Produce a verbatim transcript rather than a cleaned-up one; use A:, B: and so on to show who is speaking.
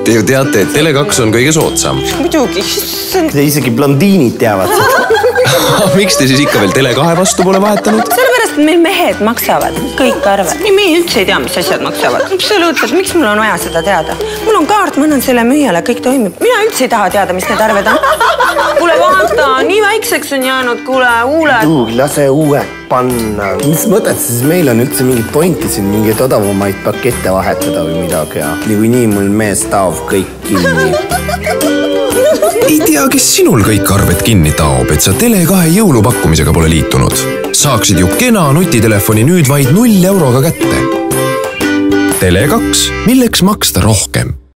A: Te ju teate, et Tele kaks on kõige soodsam.
B: Muidugi.
C: Te isegi blondiinid teavad seda.
A: Miks te siis ikka veel Tele kahe vastu pole vahetanud?
B: Sellepärast, et meil mehed maksavad kõik arved. Nii meie üldse ei tea, mis asjad maksavad. Absoluutselt, miks mul on vaja seda teada? Mul on kaart, ma annan selle müüjale, kõik toimib. Mina üldse ei taha teada, mis need arved on. Kuule, vaata, nii väikseks on jäänud, kuule, huuled.
C: Tuugi, lase uued panna. Mis mõtled, siis meil on üldse mingit pointi siin mingeid odavamaid pakette vahetada või midagi. Nii nii mul mees taob kõik kinni.
A: Ei tea, kes sinul kõik arved kinni taob, et sa Tele kahe jõulupakkumisega pole liitunud. Saaksid ju kena nutitelefoni nüüd vaid null euroga kätte. Tele kaks, milleks maksta rohkem?